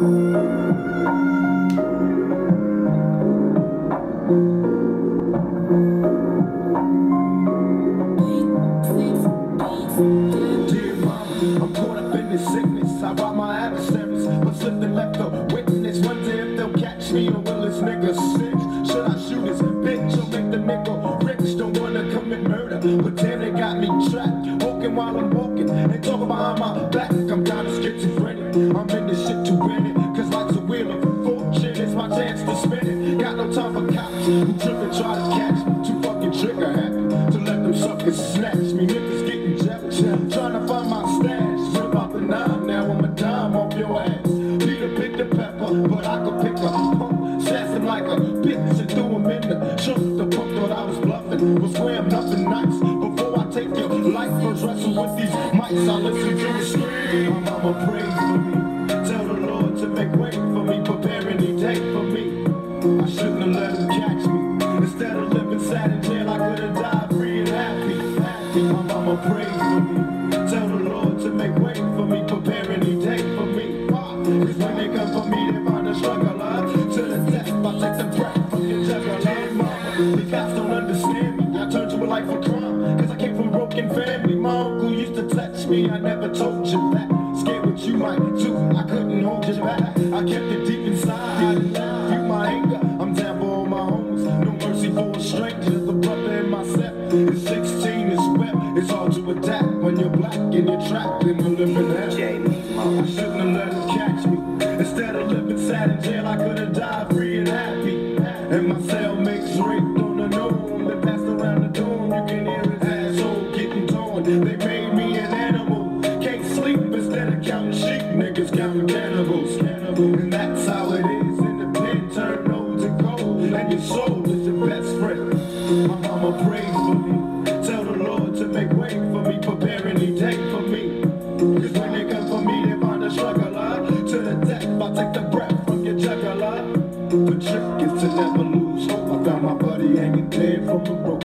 Dear mama, I'm caught up in this sickness. I rob my adversaries, but slipped and left a witness. Wonder if they'll catch me or will this nigga snitch? Should I shoot this bitch or make the nigga rich? Don't wanna commit murder, but damn they got me trapped. Walking while I'm walking and talking behind my back. I'm kinda schizophrenic. I'm in this shit to win it, cause life's a wheel of fortune. It's my chance to spin it. Got no time for cops who trip and try to catch me. Too fucking trigger happy to let them suckers snatch me. Niggas getting jealous, trying to find my stash. Rip out the nine, now I'm a dime off your ass. Need a pick the pepper, but I could pick a pump. Sass him like a bitch and threw him in the trunk. The punk thought I was bluffing, was swearing nothing nice. Before I take your life, first wrestle with these mics. I listen to the scream. My mama prays for me. Tell the Lord to make way for me, prepare any day for me. I shouldn't have let him catch me. Instead of living sad in jail, I could have died free and happy. My mama prays for me. Tell the Lord to make way for me, prepare any day for me. Cause when they come for me, they find a struggle. To the death, I take the breath from your juggler. Mama, the cops don't understand me. I turned to a life of crime, cause I came from a broken family. My uncle used to touch me, I never told you that. Scared what you might do, I couldn't hold you back. I kept it deep inside, feel my anger. I'm down for all my homies, no mercy for a stranger. The brother in myself is 16, it's wet. It's hard to adapt when you're black and you're trapped in the living hell. I shouldn't have let him catch me. Instead of living sad in jail, I could have died free and happy. And my cellmates raped on the norm. They passed around the dorm, you can hear his asshole getting torn. They made me an animal, can't sleep instead of counting sheep. Niggas counting cannibals. And that's how it is in the pen, turn nose and cold. And your soul is your best friend. My mama prays for me. Tell the Lord to make way for me, prepare any day for me. Cause when they come for me, they find a struggler. To the death, I take the breath from your juggler. The trick is to never lose hope. I found my buddy hanging dead from the rope.